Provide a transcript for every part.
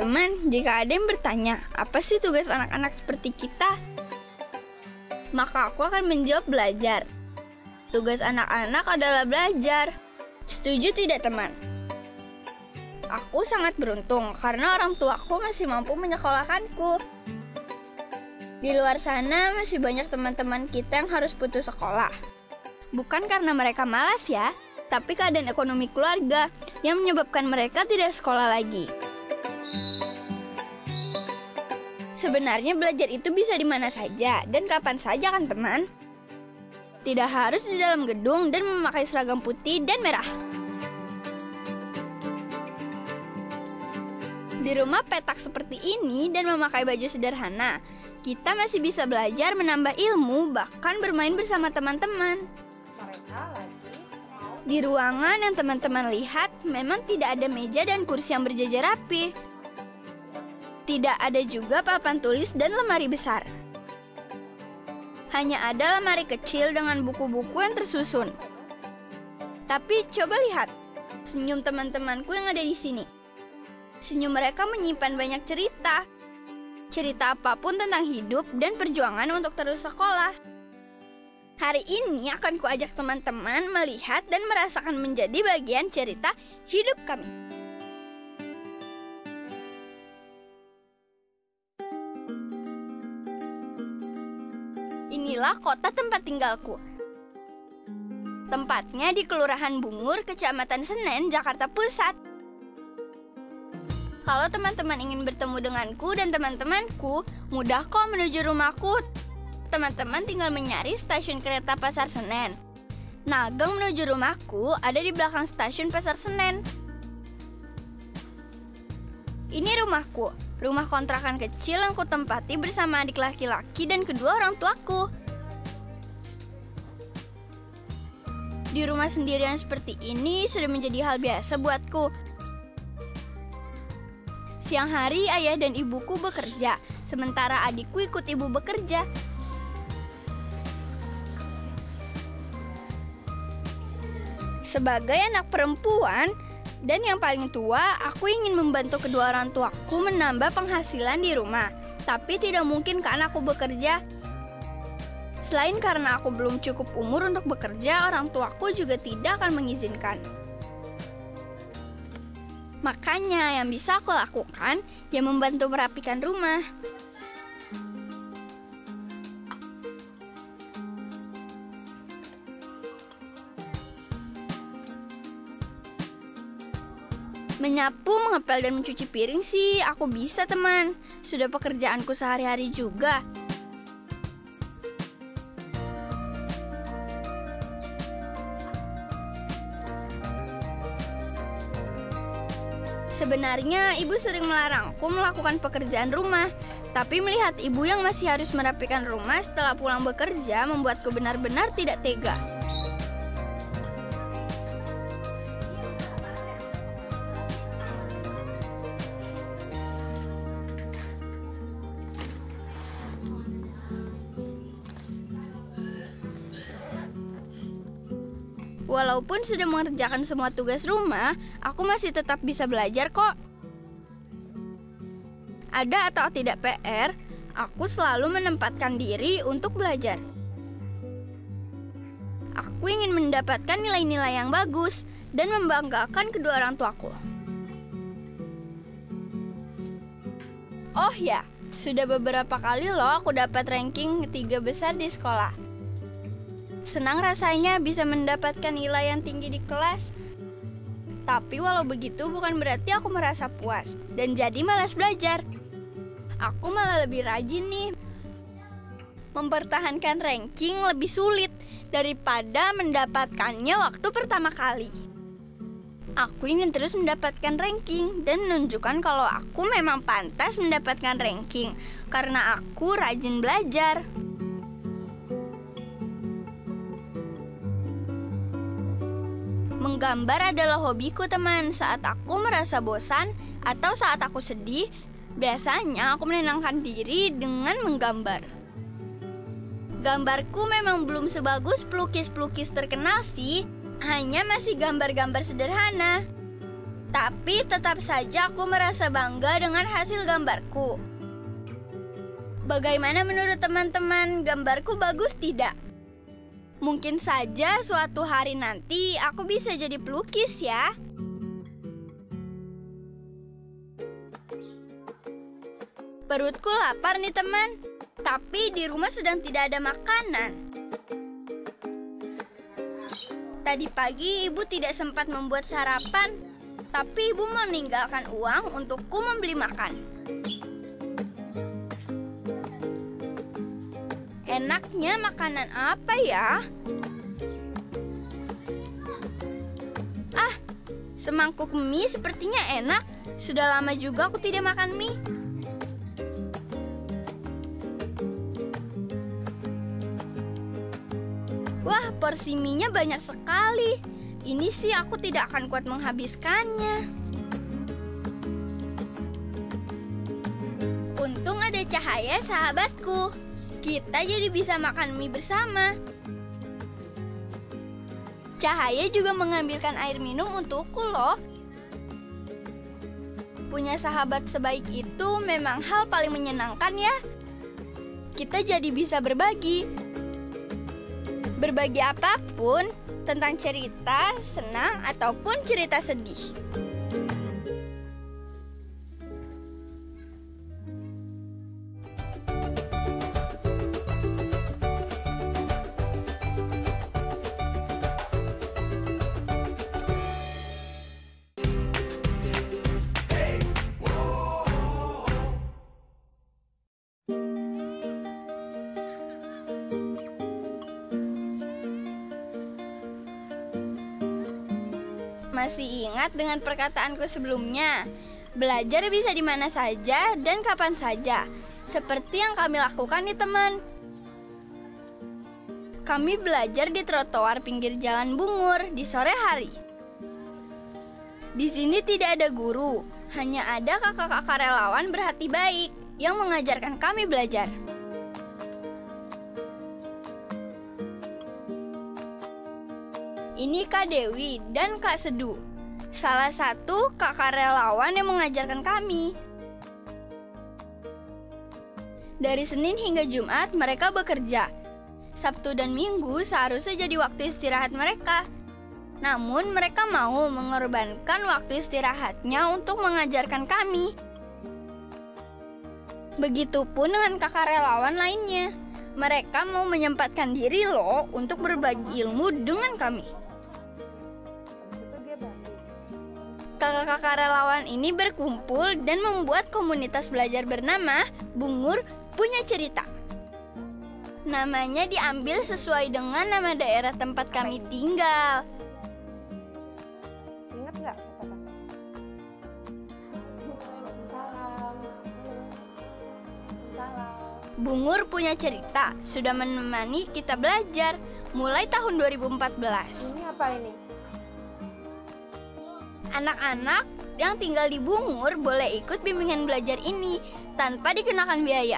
Teman-teman, jika ada yang bertanya, apa sih tugas anak-anak seperti kita? Maka aku akan menjawab belajar. Tugas anak-anak adalah belajar. Setuju tidak, teman? Aku sangat beruntung karena orang tuaku masih mampu menyekolahkanku. Di luar sana masih banyak teman-teman kita yang harus putus sekolah. Bukan karena mereka malas ya, tapi keadaan ekonomi keluarga yang menyebabkan mereka tidak sekolah lagi. Sebenarnya belajar itu bisa di mana saja dan kapan saja kan teman? Tidak harus di dalam gedung dan memakai seragam putih dan merah. Di rumah petak seperti ini dan memakai baju sederhana, kita masih bisa belajar menambah ilmu bahkan bermain bersama teman-teman. Di ruangan yang teman-teman lihat memang tidak ada meja dan kursi yang berjajar rapi. Tidak ada juga papan tulis dan lemari besar. Hanya ada lemari kecil dengan buku-buku yang tersusun. Tapi coba lihat senyum teman-temanku yang ada di sini. Senyum mereka menyimpan banyak cerita. Cerita apapun tentang hidup dan perjuangan untuk terus sekolah. Hari ini akan kuajak teman-teman melihat dan merasakan menjadi bagian cerita hidup kami. Inilah kota tempat tinggalku. Tempatnya di Kelurahan Bungur, Kecamatan Senen, Jakarta Pusat. Kalau teman-teman ingin bertemu denganku dan teman-temanku, mudah kok menuju rumahku. Teman-teman tinggal mencari stasiun kereta Pasar Senen. Nah, gang menuju rumahku ada di belakang stasiun Pasar Senen. Ini rumahku, rumah kontrakan kecil yang kutempati bersama adik laki-laki dan kedua orang tuaku. Di rumah sendirian seperti ini sudah menjadi hal biasa buatku. Siang hari ayah dan ibuku bekerja, sementara adikku ikut ibu bekerja. Sebagai anak perempuan dan yang paling tua, aku ingin membantu kedua orang tuaku menambah penghasilan di rumah. Tapi tidak mungkin kan aku bekerja. Selain karena aku belum cukup umur untuk bekerja, orang tuaku juga tidak akan mengizinkan. Makanya yang bisa aku lakukan, ya membantu merapikan rumah. Menyapu, mengepel, dan mencuci piring sih aku bisa teman. Sudah pekerjaanku sehari-hari juga. Sebenarnya ibu sering melarangku melakukan pekerjaan rumah. Tapi melihat ibu yang masih harus merapikan rumah setelah pulang bekerja membuatku benar-benar tidak tega. Walaupun sudah mengerjakan semua tugas rumah, aku masih tetap bisa belajar kok. Ada atau tidak PR, aku selalu menempatkan diri untuk belajar. Aku ingin mendapatkan nilai-nilai yang bagus dan membanggakan kedua orang tuaku. Oh ya, sudah beberapa kali loh aku dapat ranking 3 besar di sekolah. Senang rasanya bisa mendapatkan nilai yang tinggi di kelas. Tapi walau begitu bukan berarti aku merasa puas dan jadi malas belajar. Aku malah lebih rajin nih. Mempertahankan ranking lebih sulit daripada mendapatkannya waktu pertama kali. Aku ingin terus mendapatkan ranking dan menunjukkan kalau aku memang pantas mendapatkan ranking karena aku rajin belajar. Menggambar adalah hobiku teman. Saat aku merasa bosan atau saat aku sedih, biasanya aku menenangkan diri dengan menggambar. Gambarku memang belum sebagus pelukis-pelukis terkenal sih, hanya masih gambar-gambar sederhana. Tapi tetap saja aku merasa bangga dengan hasil gambarku. Bagaimana menurut teman-teman, gambarku bagus tidak? Mungkin saja suatu hari nanti aku bisa jadi pelukis ya. Perutku lapar nih teman, tapi di rumah sedang tidak ada makanan. Tadi pagi ibu tidak sempat membuat sarapan, tapi ibu meninggalkan uang untukku membeli makan. Enaknya makanan apa ya? Ah, semangkuk mie sepertinya enak. Sudah lama juga aku tidak makan mie. Wah, porsi mie-nya banyak sekali. Ini sih aku tidak akan kuat menghabiskannya. Untung ada Cahaya sahabatku. Kita jadi bisa makan mie bersama. Cahaya juga mengambilkan air minum untukku loh. Punya sahabat sebaik itu memang hal paling menyenangkan ya. Kita jadi bisa berbagi. Berbagi apapun, tentang cerita, senang, ataupun cerita sedih. Masih ingat dengan perkataanku sebelumnya? Belajar bisa di mana saja dan kapan saja. Seperti yang kami lakukan nih teman. Kami belajar di trotoar pinggir jalan Bungur di sore hari. Di sini tidak ada guru, hanya ada kakak-kakak relawan berhati baik yang mengajarkan kami belajar. Ini Kak Dewi dan Kak Sedu, salah satu kakak relawan yang mengajarkan kami. Dari Senin hingga Jumat mereka bekerja. Sabtu dan Minggu seharusnya jadi waktu istirahat mereka. Namun mereka mau mengorbankan waktu istirahatnya untuk mengajarkan kami. Begitupun dengan kakak relawan lainnya. Mereka mau menyempatkan diri loh untuk berbagi ilmu dengan kami. Kakak-kakak relawan ini berkumpul dan membuat komunitas belajar bernama Bungur Punya Cerita. Namanya diambil sesuai dengan nama daerah tempat kami tinggal. Ingat nggak kata-kata? Bungur Punya Cerita sudah menemani kita belajar mulai tahun 2014. Ini apa ini? Anak-anak yang tinggal di Bungur boleh ikut bimbingan belajar ini tanpa dikenakan biaya.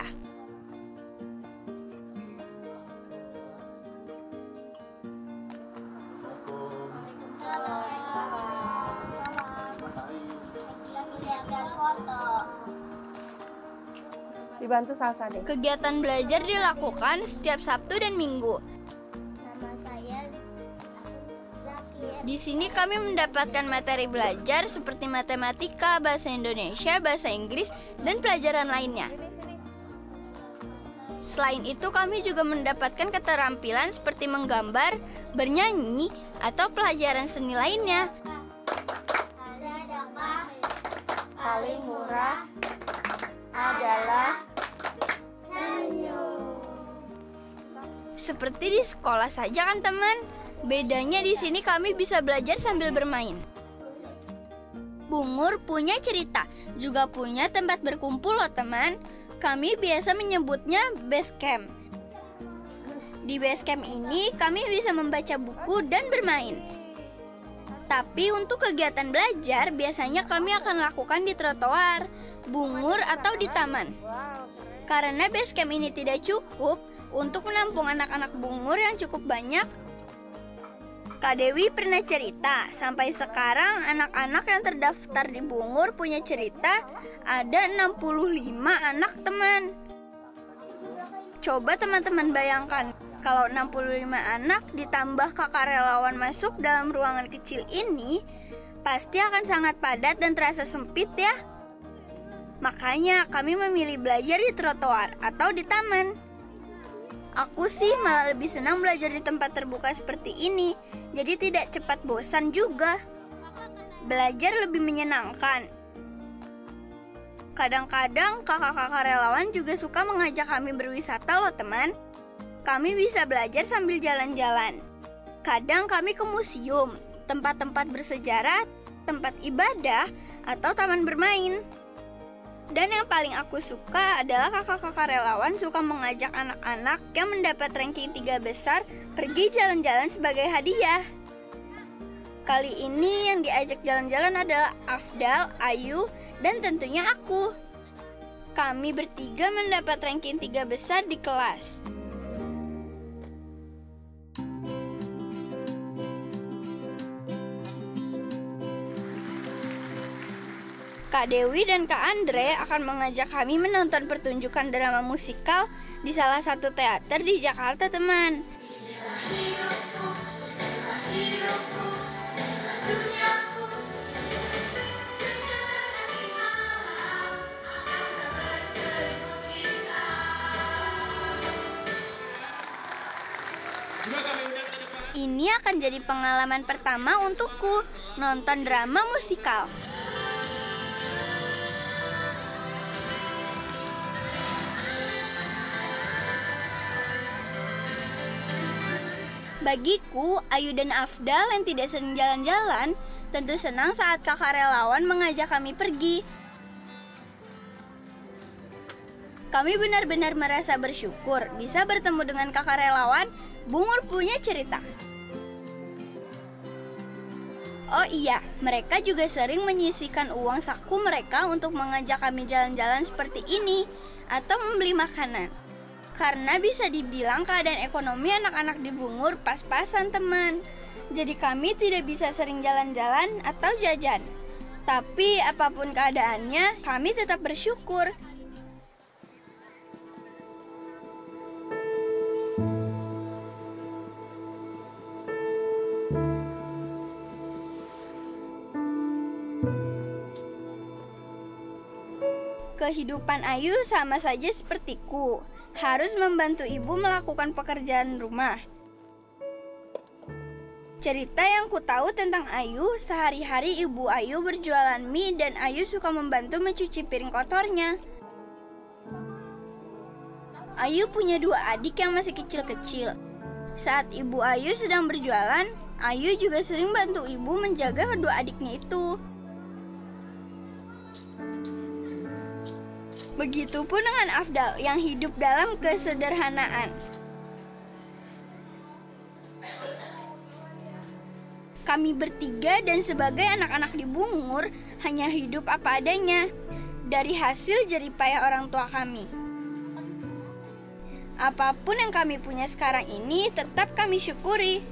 Dibantu Salsa deh. Kegiatan belajar dilakukan setiap Sabtu dan Minggu. Nama saya Zakir. Di sini kami mendapatkan materi belajar seperti matematika, bahasa Indonesia, bahasa Inggris, dan pelajaran lainnya. Selain itu, kami juga mendapatkan keterampilan seperti menggambar, bernyanyi, atau pelajaran seni lainnya. Sedekah Paling murah adalah senyum. Seperti di sekolah saja kan teman? Bedanya di sini kami bisa belajar sambil bermain. Bungur Punya Cerita juga punya tempat berkumpul loh teman. Kami biasa menyebutnya base camp. Di base camp ini kami bisa membaca buku dan bermain. Tapi untuk kegiatan belajar biasanya kami akan lakukan di trotoar, bungur atau di taman. Karena base camp ini tidak cukup untuk menampung anak-anak bungur yang cukup banyak, Kak Dewi pernah cerita, sampai sekarang anak-anak yang terdaftar di Bungur punya cerita ada 65 anak teman. Coba teman-teman bayangkan, kalau 65 anak ditambah kakak relawan masuk dalam ruangan kecil ini, pasti akan sangat padat dan terasa sempit ya. Makanya kami memilih belajar di trotoar atau di taman. Aku sih malah lebih senang belajar di tempat terbuka seperti ini, jadi tidak cepat bosan juga. Belajar lebih menyenangkan. Kadang-kadang kakak-kakak relawan juga suka mengajak kami berwisata loh teman. Kami bisa belajar sambil jalan-jalan. Kadang kami ke museum, tempat-tempat bersejarah, tempat ibadah, atau taman bermain. Dan yang paling aku suka adalah kakak-kakak relawan suka mengajak anak-anak yang mendapat ranking 3 besar pergi jalan-jalan sebagai hadiah. Kali ini yang diajak jalan-jalan adalah Afdal, Ayu, dan tentunya aku. Kami bertiga mendapat ranking 3 besar di kelas. Kak Dewi dan Kak Andre akan mengajak kami menonton pertunjukan drama musikal di salah satu teater di Jakarta, teman. Ini akan jadi pengalaman pertama untukku, nonton drama musikal. Bagiku, Ayu dan Afdal yang tidak sering jalan-jalan tentu senang saat kakak relawan mengajak kami pergi. Kami benar-benar merasa bersyukur bisa bertemu dengan kakak relawan. Bungur punya cerita. Oh iya, mereka juga sering menyisihkan uang saku mereka untuk mengajak kami jalan-jalan seperti ini atau membeli makanan. Karena bisa dibilang keadaan ekonomi anak-anak di Bungur pas-pasan teman. Jadi kami tidak bisa sering jalan-jalan atau jajan. Tapi apapun keadaannya, kami tetap bersyukur. Kehidupan Ayu sama saja sepertiku, harus membantu ibu melakukan pekerjaan rumah. Cerita yang ku tahu tentang Ayu, sehari-hari ibu Ayu berjualan mie dan Ayu suka membantu mencuci piring kotornya. Ayu punya 2 adik yang masih kecil-kecil. Saat ibu Ayu sedang berjualan, Ayu juga sering bantu ibu menjaga kedua adiknya itu. Begitupun dengan Afdal yang hidup dalam kesederhanaan. Kami bertiga dan sebagai anak-anak di Bungur hanya hidup apa adanya dari hasil jerih payah orang tua kami. Apapun yang kami punya sekarang ini tetap kami syukuri.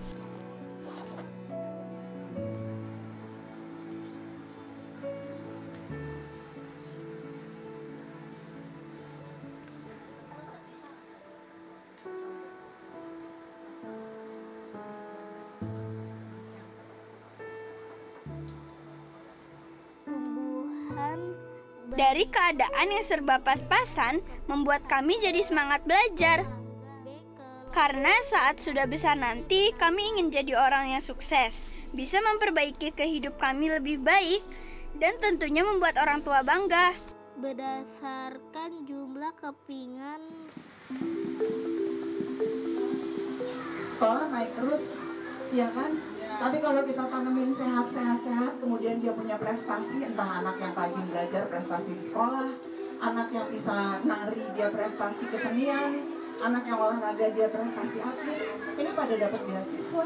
Dari keadaan yang serba pas-pasan, membuat kami jadi semangat belajar. Karena saat sudah besar nanti, kami ingin jadi orang yang sukses, bisa memperbaiki kehidupan kami lebih baik, dan tentunya membuat orang tua bangga. Berdasarkan jumlah kepingan sekolah naik terus, ya kan? Tapi kalau kita tanemin sehat-sehat, kemudian dia punya prestasi, entah anak yang rajin belajar prestasi di sekolah, anak yang bisa nari dia prestasi kesenian, anak yang olahraga dia prestasi atlet, ini pada dapat beasiswa.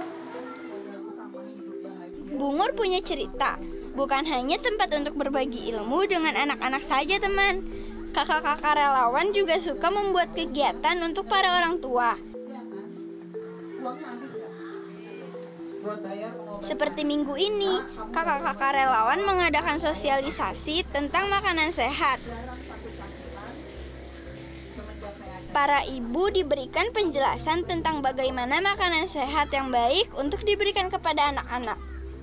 Bungur punya cerita, bukan hanya tempat untuk berbagi ilmu dengan anak-anak saja teman. Kakak-kakak relawan juga suka membuat kegiatan untuk para orang tua. Uangnya habis gak? buat bayar pengobatan. Seperti minggu ini, kakak-kakak relawan mengadakan sosialisasi tentang makanan sehat. Para ibu diberikan penjelasan tentang bagaimana makanan sehat yang baik untuk diberikan kepada anak-anak.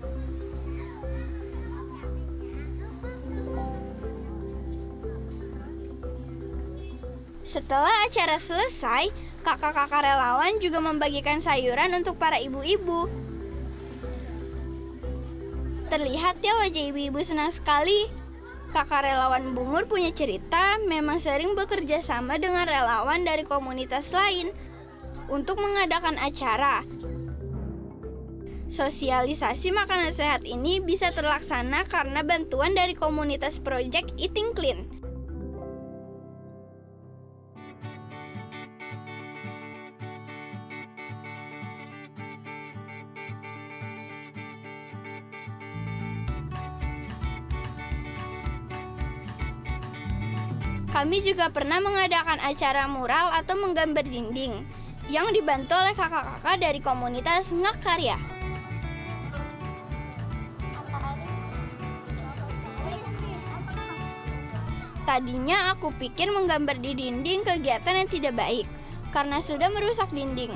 Setelah acara selesai, kakak-kakak relawan juga membagikan sayuran untuk para ibu-ibu. Terlihat ya wajah ibu-ibu senang sekali. Kakak relawan Bungur punya cerita memang sering bekerja sama dengan relawan dari komunitas lain untuk mengadakan acara. Sosialisasi makanan sehat ini bisa terlaksana karena bantuan dari komunitas Project Eating Clean. Kami juga pernah mengadakan acara mural atau menggambar dinding yang dibantu oleh kakak-kakak dari komunitas Ngakarya. Tadinya aku pikir menggambar di dinding kegiatan yang tidak baik karena sudah merusak dinding.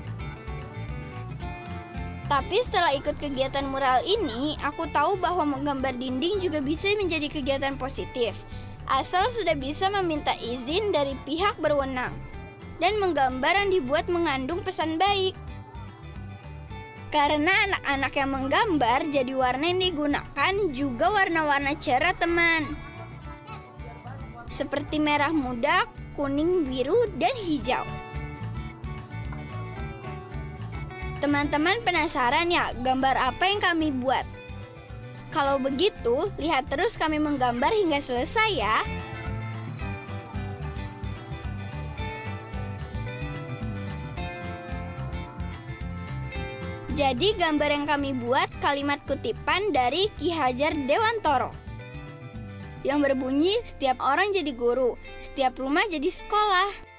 Tapi setelah ikut kegiatan mural ini, aku tahu bahwa menggambar dinding juga bisa menjadi kegiatan positif. Asal sudah bisa meminta izin dari pihak berwenang dan menggambar yang dibuat mengandung pesan baik. Karena anak-anak yang menggambar, jadi warna yang digunakan juga warna-warna cerah teman. Seperti merah muda, kuning, biru, dan hijau. Teman-teman penasaran ya gambar apa yang kami buat? Kalau begitu, lihat terus kami menggambar hingga selesai ya. Jadi gambar yang kami buat kalimat kutipan dari Ki Hajar Dewantoro yang berbunyi, setiap orang jadi guru, setiap rumah jadi sekolah.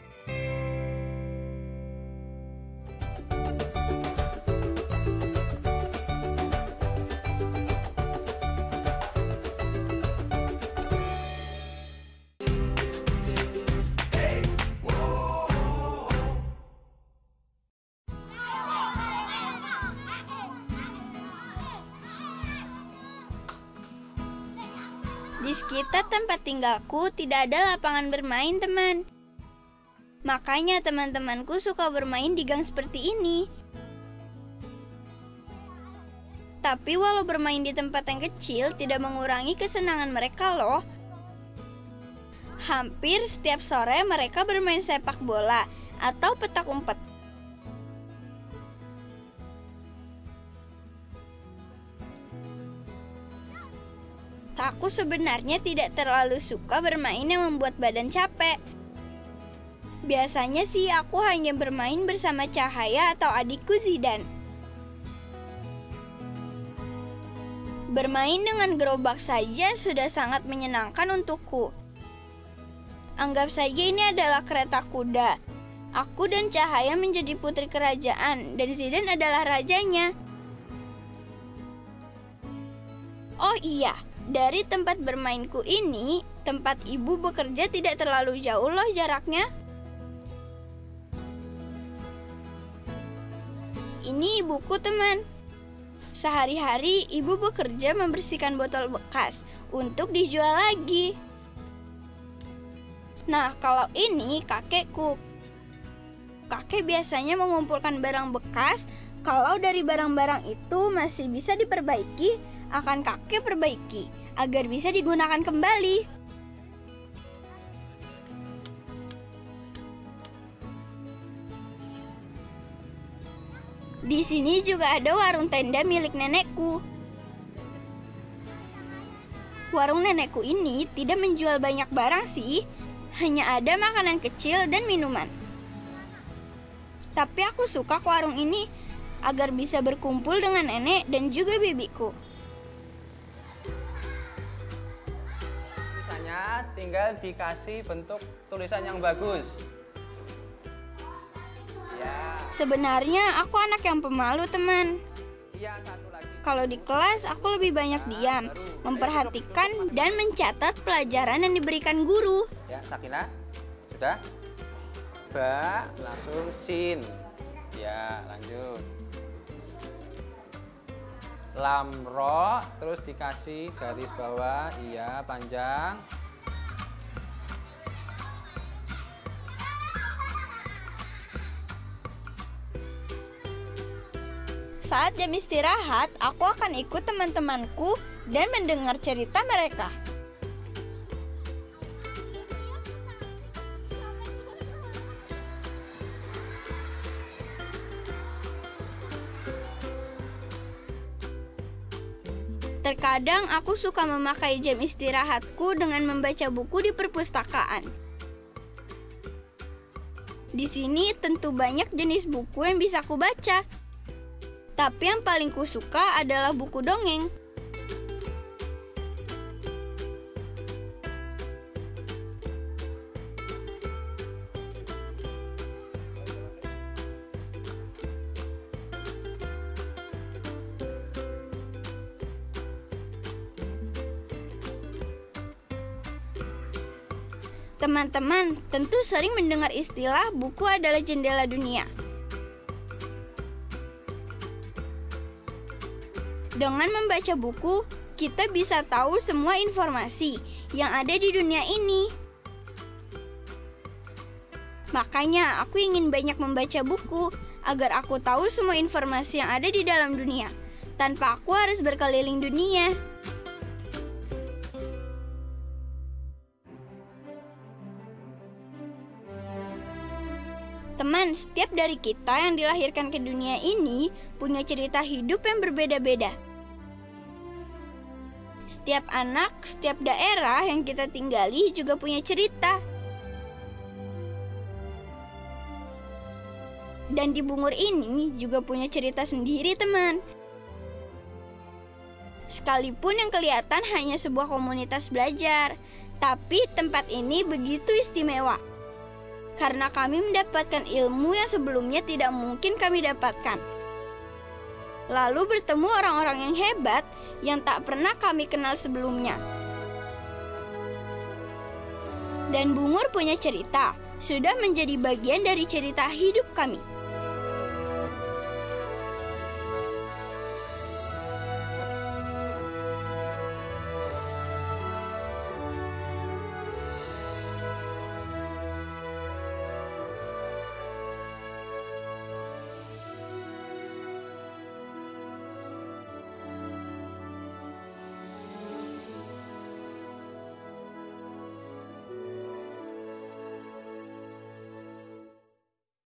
Di sekitar tempat tinggalku tidak ada lapangan bermain, teman. Makanya teman-temanku suka bermain di gang seperti ini. Tapi walau bermain di tempat yang kecil tidak mengurangi kesenangan mereka loh. Hampir setiap sore mereka bermain sepak bola atau petak umpet. Aku sebenarnya tidak terlalu suka bermain yang membuat badan capek. Biasanya sih aku hanya bermain bersama Cahaya atau adikku Zidan. Bermain dengan gerobak saja sudah sangat menyenangkan untukku. Anggap saja ini adalah kereta kuda. Aku dan Cahaya menjadi putri kerajaan dan Zidan adalah rajanya. Oh iya, dari tempat bermainku ini, tempat ibu bekerja tidak terlalu jauh loh jaraknya. Ini ibuku, teman. Sehari-hari ibu bekerja membersihkan botol bekas untuk dijual lagi. Nah, kalau ini kakekku. Kakek biasanya mengumpulkan barang bekas. Kalau dari barang-barang itu masih bisa diperbaiki, akan kakek perbaiki agar bisa digunakan kembali. Di sini juga ada warung tenda milik nenekku. Warung nenekku ini tidak menjual banyak barang sih, hanya ada makanan kecil dan minuman. Tapi aku suka ke warung ini agar bisa berkumpul dengan nenek dan juga bibiku. Tinggal dikasih bentuk tulisan yang bagus. Ya. Sebenarnya aku anak yang pemalu, teman. Iya, satu lagi. Kalau di kelas, aku lebih banyak diam, memperhatikan dan mencatat pelajaran yang diberikan guru. Ya, Sakina. Sudah? Ba, langsung sin. Ya, lanjut. Lam, ro, terus dikasih garis bawah. Iya, panjang. Saat jam istirahat, aku akan ikut teman-temanku dan mendengar cerita mereka. Terkadang aku suka memakai jam istirahatku dengan membaca buku di perpustakaan. Di sini tentu banyak jenis buku yang bisa aku baca. Tapi yang paling kusuka adalah buku dongeng. Teman-teman tentu sering mendengar istilah buku adalah jendela dunia. Dengan membaca buku, kita bisa tahu semua informasi yang ada di dunia ini. Makanya aku ingin banyak membaca buku agar aku tahu semua informasi yang ada di dalam dunia, tanpa aku harus berkeliling dunia. Teman, setiap dari kita yang dilahirkan ke dunia ini punya cerita hidup yang berbeda-beda. Setiap anak, setiap daerah yang kita tinggali juga punya cerita. Dan di Bungur ini juga punya cerita sendiri, teman. Sekalipun yang kelihatan hanya sebuah komunitas belajar, tapi tempat ini begitu istimewa. Karena kami mendapatkan ilmu yang sebelumnya tidak mungkin kami dapatkan. Lalu bertemu orang-orang yang hebat yang tak pernah kami kenal sebelumnya. Dan Bungur punya cerita, sudah menjadi bagian dari cerita hidup kami.